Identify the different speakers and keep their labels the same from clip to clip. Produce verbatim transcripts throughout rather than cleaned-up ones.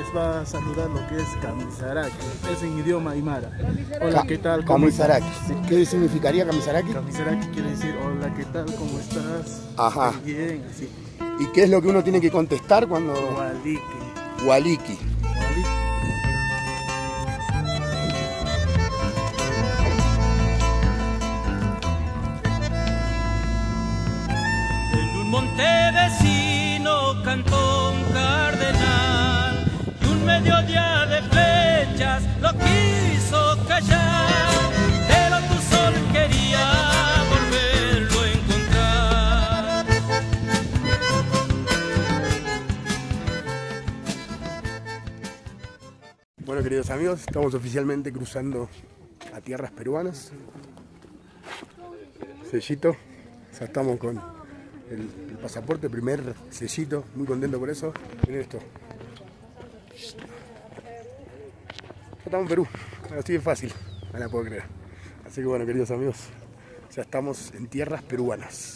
Speaker 1: les va a saludar lo que es Kamisaraki, es en idioma aymara. Hola, ¿qué tal?
Speaker 2: Kamisaraki. ¿Qué significaría Kamisaraki?
Speaker 1: Kamisaraki quiere decir hola, ¿qué tal? ¿Cómo estás?
Speaker 2: Ajá.
Speaker 1: Estoy bien, así.
Speaker 2: ¿Y qué es lo que uno tiene que contestar cuando...?
Speaker 1: Waliki.
Speaker 2: Waliki.
Speaker 1: Waliki.
Speaker 3: En un monte vecino cantó un cardenal y un mediodía de flechas lo quiso callar, pero tu sol quería volverlo a encontrar.
Speaker 2: Bueno, queridos amigos, estamos oficialmente cruzando a tierras peruanas. Sellito, ya estamos con el, el pasaporte, primer sellito, muy contento por eso. Miren esto. Ya estamos en Perú, así de fácil, no la puedo creer. Así que bueno, queridos amigos, ya estamos en tierras peruanas.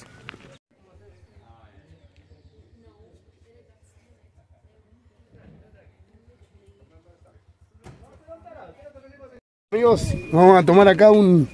Speaker 2: Amigos, vamos a tomar acá un,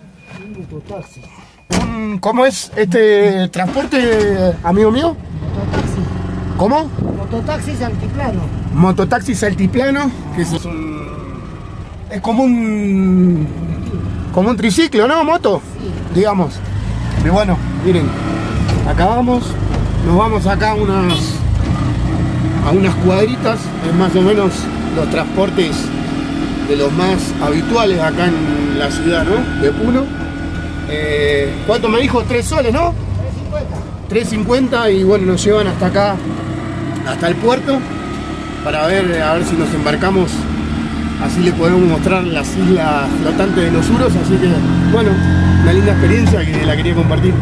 Speaker 2: un ¿cómo es este transporte, amigo mío?
Speaker 4: Mototaxi.
Speaker 2: ¿Cómo?
Speaker 4: Mototaxis altiplano.
Speaker 2: Mototaxis altiplano, que es un, es como un como un triciclo, ¿no? Moto, sí, digamos. Y bueno, miren, acá vamos, nos vamos acá a unas a unas cuadritas, es más o menos los transportes de los más habituales acá en la ciudad, ¿no? De Puno. Eh, ¿Cuánto me dijo? Tres soles, ¿no?
Speaker 4: tres cincuenta.
Speaker 2: tres cincuenta y bueno, nos llevan hasta acá, hasta el puerto, para ver, a ver si nos embarcamos. Así le podemos mostrar las islas flotantes de los Uros. Así que, bueno, una linda experiencia que la quería compartir.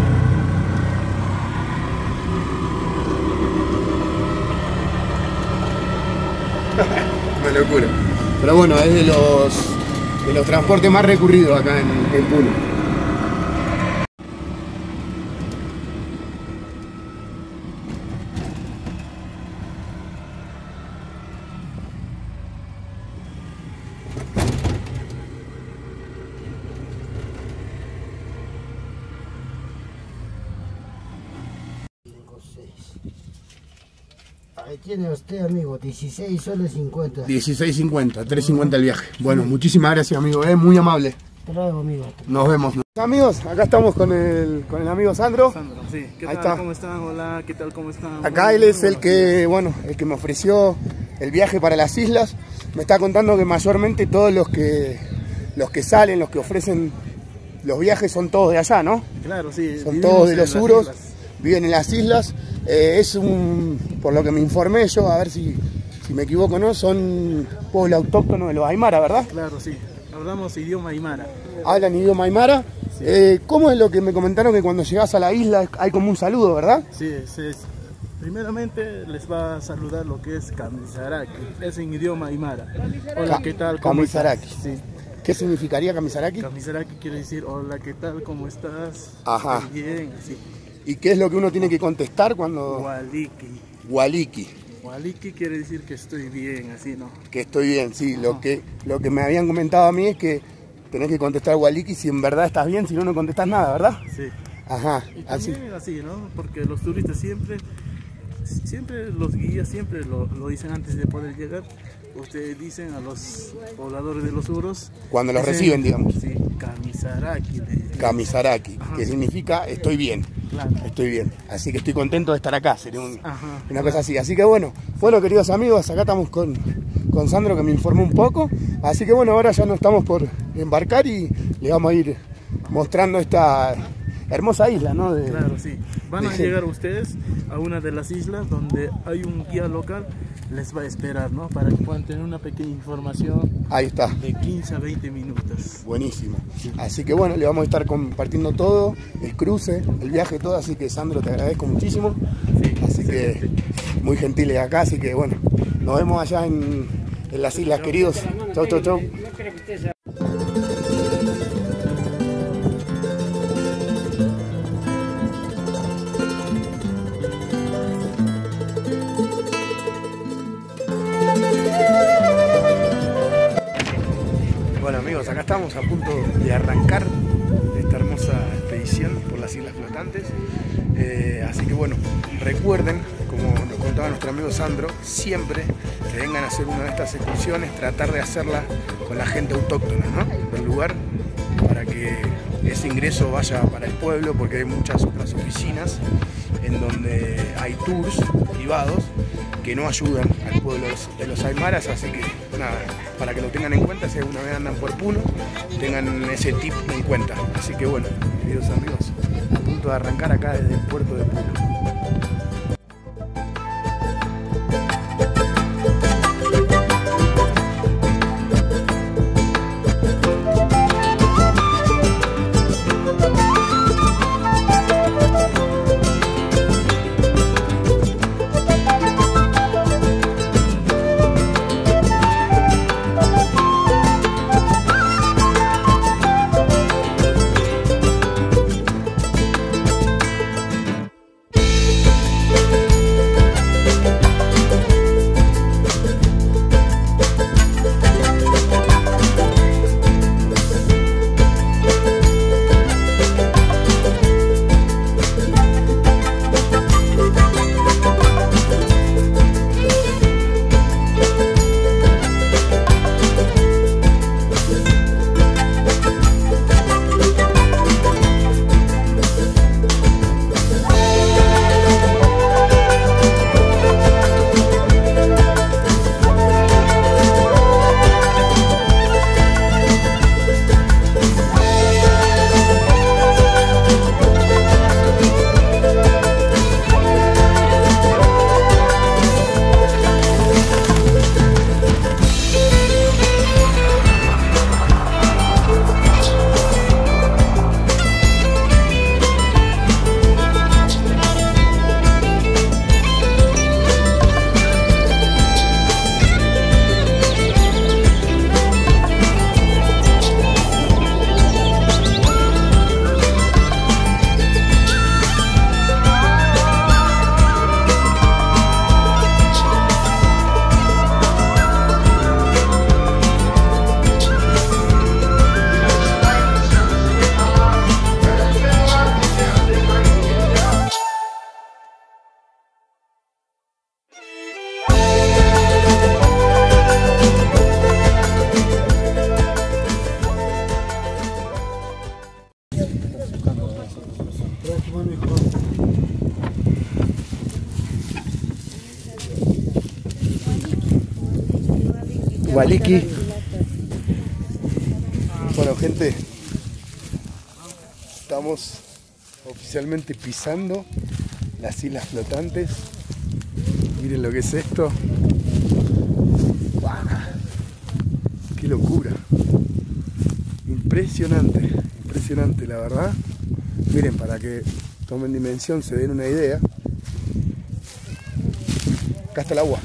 Speaker 2: Una locura. Pero bueno, es de los, de los transportes más recurridos acá en, en Puno.
Speaker 4: Ahí tiene usted, amigo, dieciséis soles cincuenta.
Speaker 2: dieciséis cincuenta, tres cincuenta el viaje. Bueno, muchísimas gracias, amigo, es muy amable.
Speaker 4: Bravo, amigo.
Speaker 2: Nos vemos. Amigos, acá estamos con el, con el amigo Sandro.
Speaker 1: Sandro, sí. ¿Qué
Speaker 2: Ahí
Speaker 1: tal?
Speaker 2: está.
Speaker 1: ¿Cómo están? Hola, ¿qué tal? ¿Cómo están?
Speaker 2: Acá él es el que, bueno, el que me ofreció el viaje para las islas. Me está contando que mayormente todos los que los que salen, los que ofrecen los viajes son todos de allá, ¿no?
Speaker 1: Claro, sí.
Speaker 2: Son todos de
Speaker 1: en
Speaker 2: los
Speaker 1: las
Speaker 2: Uros,
Speaker 1: islas.
Speaker 2: viven en las islas. Eh, es un, por lo que me informé yo, a ver si, si me equivoco o no, son pueblo autóctono de los Aymara, ¿verdad?
Speaker 1: Claro, sí. Hablamos idioma aymara.
Speaker 2: Hablan idioma Aymara.
Speaker 1: Sí.
Speaker 2: Eh, ¿Cómo es lo que me comentaron que cuando llegas a la isla hay como un saludo, verdad?
Speaker 1: Sí, sí. Primeramente les va a saludar lo que es Kamisaraki, es en idioma aymara. Hola, ¿qué tal? ¿Cómo
Speaker 2: Kamisaraki.
Speaker 1: estás? Sí.
Speaker 2: ¿Qué significaría Kamisaraki?
Speaker 1: Kamisaraki quiere decir hola, ¿qué tal? ¿Cómo estás?
Speaker 2: Ajá.
Speaker 1: Estoy bien, así.
Speaker 2: ¿Y qué es lo que uno tiene que contestar cuando...?
Speaker 1: Waliki.
Speaker 2: Waliki.
Speaker 1: Waliki quiere decir que estoy bien, así, ¿no?
Speaker 2: Que estoy bien, sí. Lo que, lo que me habían comentado a mí es que tenés que contestar Waliki si en verdad estás bien, si no, no contestás nada, ¿verdad?
Speaker 1: Sí.
Speaker 2: Ajá,
Speaker 1: Y
Speaker 2: así.
Speaker 1: también así, ¿no? Porque los turistas siempre, siempre los guías siempre lo, lo dicen antes de poder llegar. Ustedes dicen a los pobladores de los Uros.
Speaker 2: Cuando los
Speaker 1: dicen,
Speaker 2: reciben, digamos.
Speaker 1: Sí, Kamisaraki.
Speaker 2: Kamisaraki,
Speaker 1: Ajá.
Speaker 2: que significa estoy bien.
Speaker 1: Claro.
Speaker 2: Estoy bien. Así que estoy contento de estar acá, sería un-
Speaker 1: Ajá.
Speaker 2: una cosa así. Así que bueno, bueno queridos amigos, acá estamos con, con Sandro que me informó un poco. Así que bueno, ahora ya nos estamos por embarcar y le vamos a ir mostrando esta hermosa isla, ¿no? De,
Speaker 1: Claro, sí. Van a
Speaker 2: de-
Speaker 1: llegar ustedes a una de las islas donde hay un guía local, les va a esperar, ¿no? Para que puedan tener una pequeña información
Speaker 2: Ahí está.
Speaker 1: de quince a veinte minutos.
Speaker 2: Buenísimo. Así que bueno, le vamos a estar compartiendo todo, el cruce, el viaje, todo. Así que Sandro, te agradezco muchísimo.
Speaker 1: Sí,
Speaker 2: Así que
Speaker 1: excelente.
Speaker 2: muy gentiles acá. Así que bueno, nos vemos allá en, en las islas, queridos. Chau, chau, chau. estamos a punto de arrancar esta hermosa expedición por las Islas Flotantes. Eh, así que bueno, recuerden, como nos contaba nuestro amigo Sandro, siempre que vengan a hacer una de estas excursiones, tratar de hacerla con la gente autóctona, ¿no?, del lugar, para que ese ingreso vaya para el pueblo, porque hay muchas otras oficinas en donde hay tours privados que no ayudan al pueblo de los Aymaras. Así que nada, para que lo tengan en cuenta, si alguna vez andan por Puno, tengan ese tip en cuenta. Así que bueno, queridos amigos, a punto de arrancar acá desde el puerto de Puno. Waliki. Bueno, gente, estamos oficialmente pisando las Islas Flotantes. Miren lo que es esto. ¡Wow! ¡Qué locura! Impresionante, impresionante la verdad. Miren, para que tomen dimensión, se den una idea. Acá está el agua.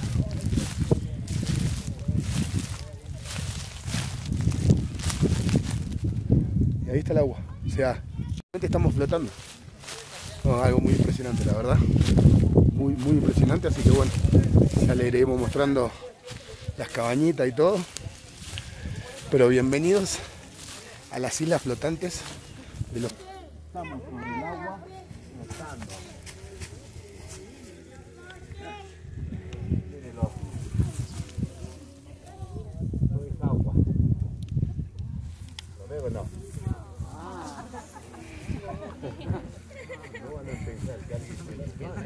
Speaker 2: Y ahí está el agua. O sea, realmente estamos flotando. No, algo muy impresionante, la verdad. Muy, muy impresionante. Así que bueno, ya le iremos mostrando las cabañitas y todo. Pero bienvenidos a las Islas Flotantes de los...
Speaker 4: Estamos con el agua flotando. No es agua. ¿Lo veo o no? Ah. No van a pensar que alguien se despierta,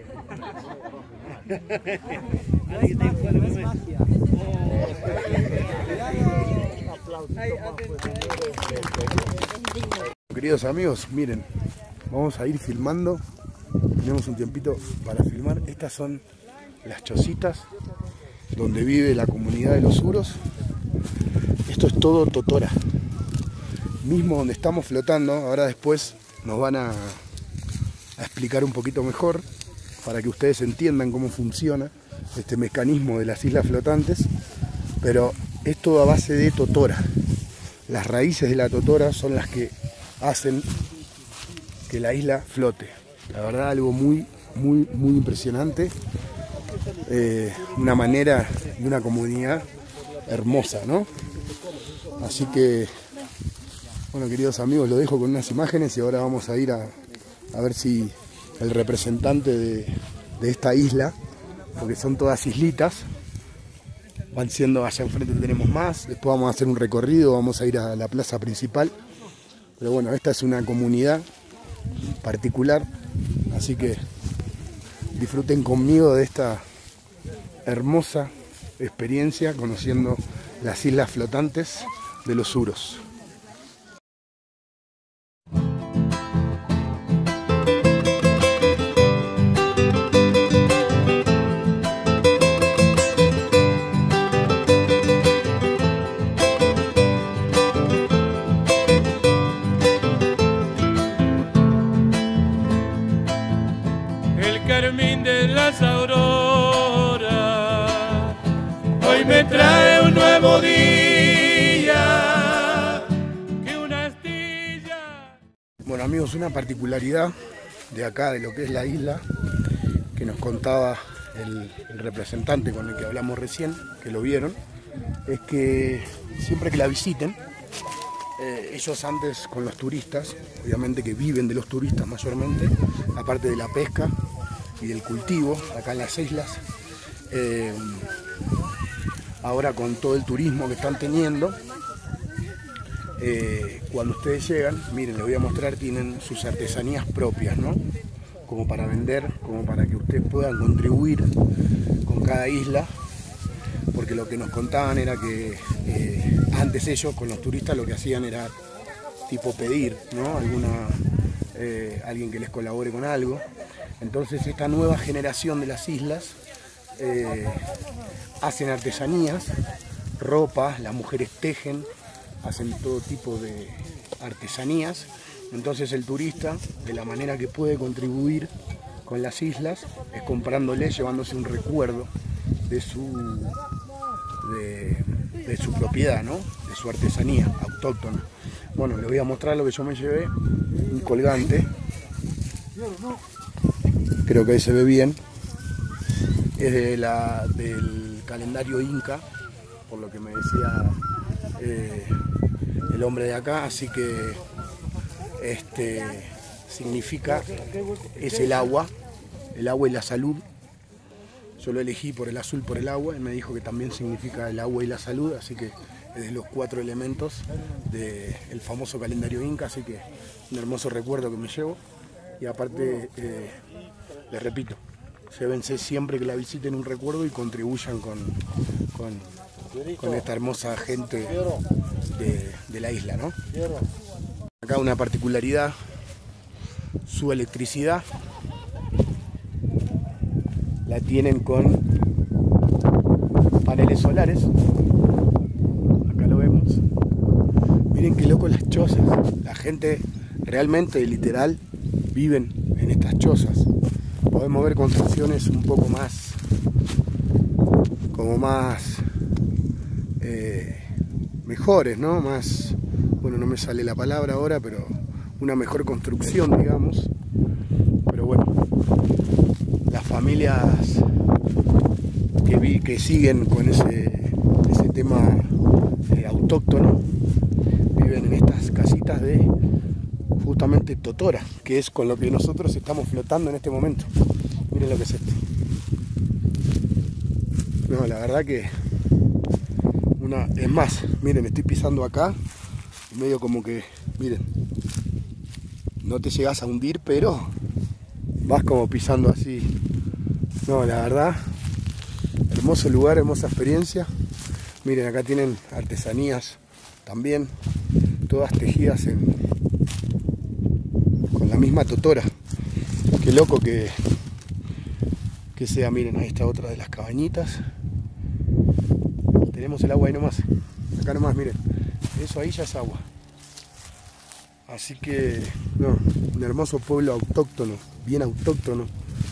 Speaker 2: Queridos amigos, miren, vamos a ir filmando. Tenemos un tiempito para filmar. Estas son las chocitas donde vive la comunidad de los Uros. Esto es todo totora, mismo donde estamos flotando. Ahora después nos van a, a explicar un poquito mejor para que ustedes entiendan cómo funciona este mecanismo de las Islas Flotantes. Pero es todo a base de totora. Las raíces de la totora son las que hacen que la isla flote. La verdad, algo muy, muy, muy impresionante. Eh, una manera y una comunidad hermosa, ¿no? Así que Bueno, queridos amigos, lo dejo con unas imágenes y ahora vamos a ir a, a ver si el representante de, de esta isla, porque son todas islitas, van siendo, allá enfrente tenemos más, después vamos a hacer un recorrido, vamos a ir a la plaza principal, pero bueno, esta es una comunidad particular, así que disfruten conmigo de esta hermosa experiencia conociendo las islas flotantes de los Suros.
Speaker 3: El carmín de las auroras hoy me trae un nuevo día que una astilla.
Speaker 2: Bueno amigos, una particularidad de acá, de lo que es la isla, que nos contaba el, el representante con el que hablamos recién, que lo vieron, es que siempre que la visiten, eh, ellos antes con los turistas, obviamente que viven de los turistas mayormente, aparte de la pesca y del cultivo acá en las islas, eh, ahora con todo el turismo que están teniendo, eh, cuando ustedes llegan, miren, les voy a mostrar, tienen sus artesanías propias, ¿no? Como para vender, como para que ustedes puedan contribuir con cada isla, porque lo que nos contaban era que eh, antes ellos con los turistas lo que hacían era tipo pedir, ¿no? Alguna, eh, alguien que les colabore con algo. Entonces esta nueva generación de las islas eh, hacen artesanías, ropa, las mujeres tejen, hacen todo tipo de artesanías. Entonces el turista, de la manera que puede contribuir con las islas, es comprándole, llevándose un recuerdo de su, de, de su propiedad, ¿no? De su artesanía autóctona. Bueno, les voy a mostrar lo que yo me llevé, un colgante. Creo que ahí se ve bien, es de la, del calendario inca, por lo que me decía eh, el hombre de acá, así que este significa, es el agua, el agua y la salud. Yo lo elegí por el azul, por el agua, él me dijo que también significa el agua y la salud, así que es de los cuatro elementos del famoso calendario inca, así que un hermoso recuerdo que me llevo. Y aparte, eh, les repito, llévense siempre que la visiten un recuerdo y contribuyan con, con, con esta hermosa gente de, de la isla, ¿no? Acá una particularidad, su electricidad la tienen con paneles solares. Acá lo vemos. Miren qué loco las chozas. La gente realmente, literal, viven en estas chozas. Podemos ver construcciones un poco más, como más eh, mejores, ¿no? Más, bueno, no me sale la palabra ahora, pero una mejor construcción, digamos. Pero bueno, las familias que, vi, que siguen con ese, ese tema eh, autóctono viven en estas casitas de justamente totora, que es con lo que nosotros estamos flotando en este momento. Miren lo que es esto. No, la verdad que una, es más, miren, estoy pisando acá, medio como que, miren, no te llegas a hundir, pero vas como pisando así. No, la verdad, hermoso lugar, hermosa experiencia. Miren, acá tienen artesanías también, todas tejidas en con la misma totora. Qué loco que, que sea. Miren, ahí está otra de las cabañitas. Tenemos el agua ahí nomás. Acá nomás, miren. Eso ahí ya es agua. Así que, no, un hermoso pueblo autóctono, bien autóctono,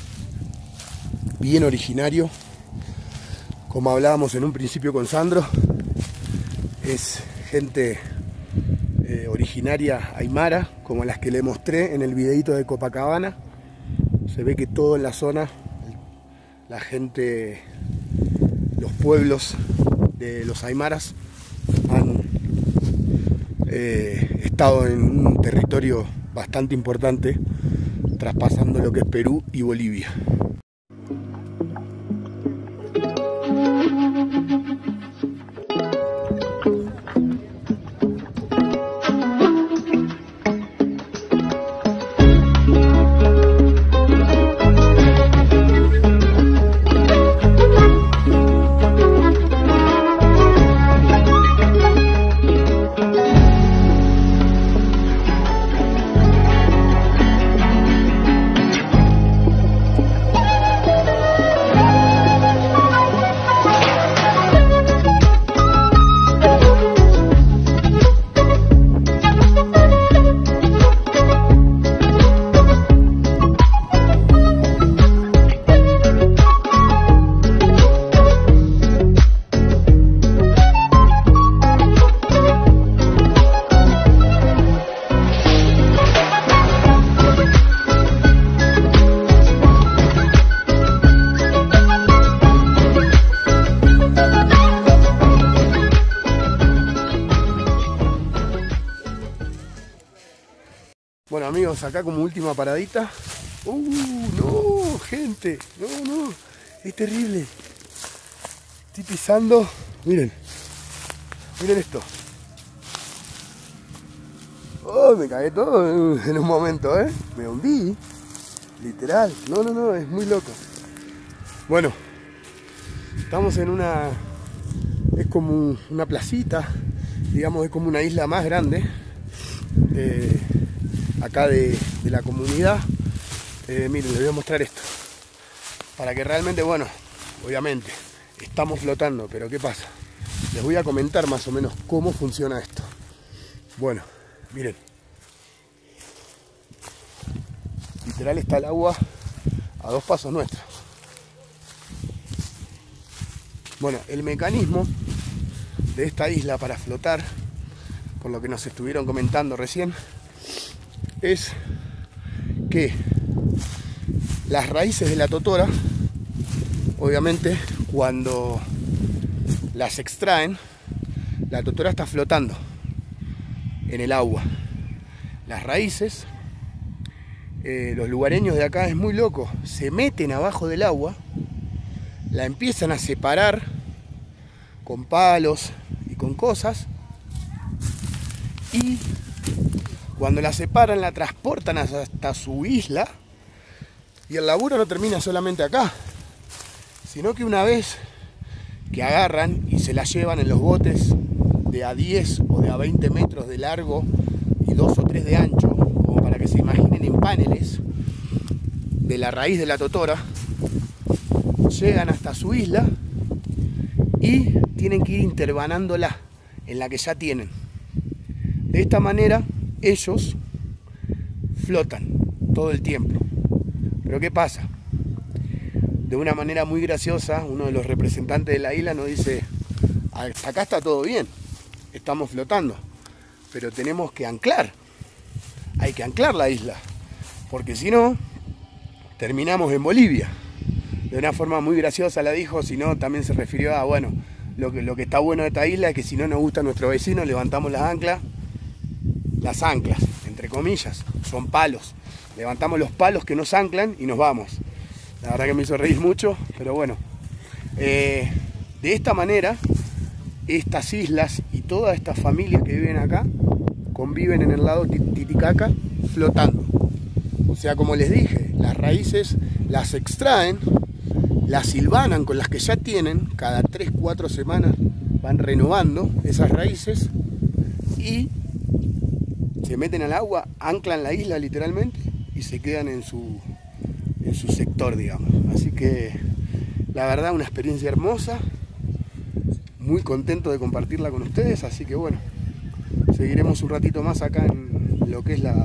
Speaker 2: bien originario. Como hablábamos en un principio con Sandro, es gente eh, originaria aymara, como las que le mostré en el videito de Copacabana. Se ve que todo en la zona, la gente, los pueblos de los aymaras han eh, he estado en un territorio bastante importante, traspasando lo que es Perú y Bolivia. Bueno amigos, acá como última paradita. Uh, no, gente, no, no, es terrible. Estoy pisando, miren, miren esto. Oh, me cagué todo en un momento, eh. Me hundí, literal. No, no, no, es muy loco. Bueno, estamos en una, es como una placita, digamos, es como una isla más grande. Eh, acá de, de la comunidad. Eh, miren, les voy a mostrar esto para que realmente, bueno, obviamente estamos flotando, pero ¿qué pasa? Les voy a comentar más o menos cómo funciona esto. Bueno, miren, literal está el agua a dos pasos nuestros. Bueno, el mecanismo de esta isla para flotar, por lo que nos estuvieron comentando recién, es que las raíces de la totora, obviamente cuando las extraen, la totora está flotando en el agua. Las raíces, eh, los lugareños de acá es muy loco, se meten abajo del agua, la empiezan a separar con palos y con cosas, y cuando la separan, la transportan hasta su isla, y el laburo no termina solamente acá, sino que una vez que agarran y se la llevan en los botes de a diez o de a veinte metros de largo y dos o tres de ancho, como para que se imaginen en paneles, de la raíz de la totora, llegan hasta su isla y tienen que ir interbanándola en la que ya tienen. De esta manera ellos flotan todo el tiempo. Pero ¿qué pasa? De una manera muy graciosa, uno de los representantes de la isla nos dice: hasta acá está todo bien, estamos flotando, pero tenemos que anclar, hay que anclar la isla, porque si no, terminamos en Bolivia. De una forma muy graciosa la dijo, si no también se refirió a, bueno, lo que, lo que está bueno de esta isla es que si no nos gusta nuestro vecino, levantamos las anclas, las anclas, entre comillas, son palos. Levantamos los palos que nos anclan y nos vamos. La verdad que me hizo reír mucho, pero bueno. Eh, de esta manera, estas islas y todas estas familias que viven acá, conviven en el lago Titicaca flotando. O sea, como les dije, las raíces las extraen, las silvanan con las que ya tienen, cada tres cuatro semanas van renovando esas raíces y se meten al agua, anclan la isla literalmente y se quedan en su, en su sector, digamos. Así que la verdad, una experiencia hermosa, muy contento de compartirla con ustedes, así que bueno, seguiremos un ratito más acá en lo que es la,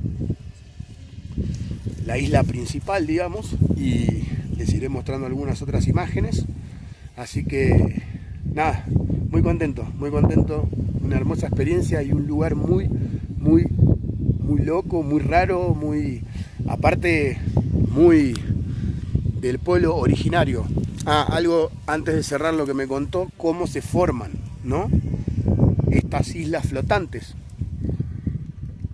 Speaker 2: la isla principal, digamos, y les iré mostrando algunas otras imágenes. Así que nada, muy contento, muy contento, una hermosa experiencia y un lugar muy, muy, muy loco, muy raro, muy, aparte, muy del pueblo originario. Ah, algo antes de cerrar lo que me contó, cómo se forman, ¿no?, estas islas flotantes.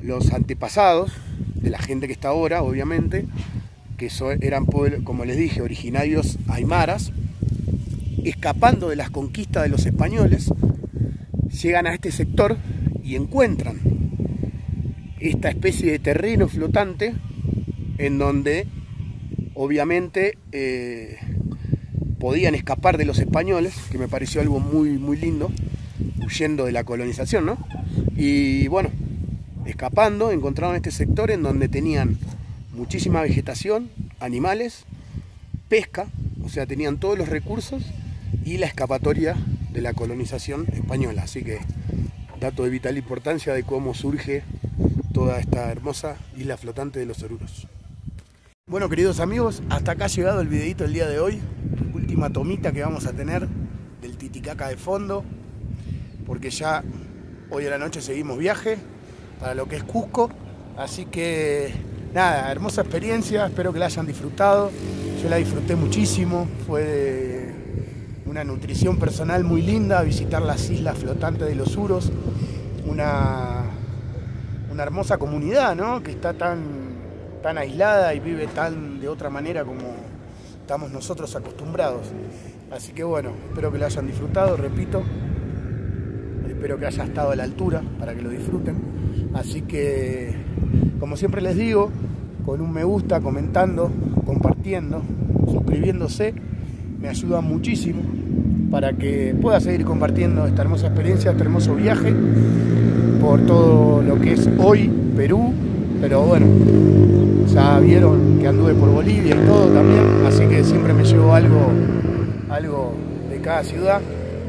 Speaker 2: los antepasados de la gente que está ahora, obviamente, que so, eran, como les dije, originarios aymaras, escapando de las conquistas de los españoles, llegan a este sector y encuentran esta especie de terreno flotante en donde obviamente eh, podían escapar de los españoles, que me pareció algo muy, muy lindo, huyendo de la colonización, ¿no? Y bueno, escapando, encontraron este sector en donde tenían muchísima vegetación, animales, pesca, o sea, tenían todos los recursos y la escapatoria de la colonización española. Así que dato de vital importancia de cómo surge toda esta hermosa isla flotante de los Oruros. Bueno, queridos amigos, hasta acá ha llegado el videito del día de hoy. Última tomita que vamos a tener del Titicaca de fondo, porque ya hoy a la noche seguimos viaje para lo que es Cusco. Así que nada, hermosa experiencia, espero que la hayan disfrutado. Yo la disfruté muchísimo, fue una nutrición personal muy linda visitar las islas flotantes de los Uros, una, una hermosa comunidad, ¿no? Que está tan, tan aislada y vive tan de otra manera como estamos nosotros acostumbrados. Así que bueno, espero que lo hayan disfrutado, repito, espero que haya estado a la altura para que lo disfruten. Así que, como siempre les digo, con un me gusta, comentando, compartiendo, suscribiéndose, me ayuda muchísimo para que pueda seguir compartiendo esta hermosa experiencia, este hermoso viaje por todo lo que es hoy Perú. Pero bueno, ya vieron que anduve por Bolivia y todo también, así que siempre me llevo algo, algo de cada ciudad.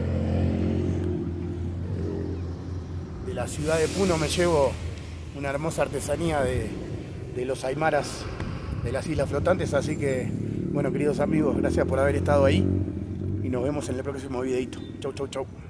Speaker 2: De la ciudad de Puno me llevo una hermosa artesanía de, de los aymaras de las islas flotantes. Así que, bueno, queridos amigos, gracias por haber estado ahí y nos vemos en el próximo videito. Chau, chau, chau.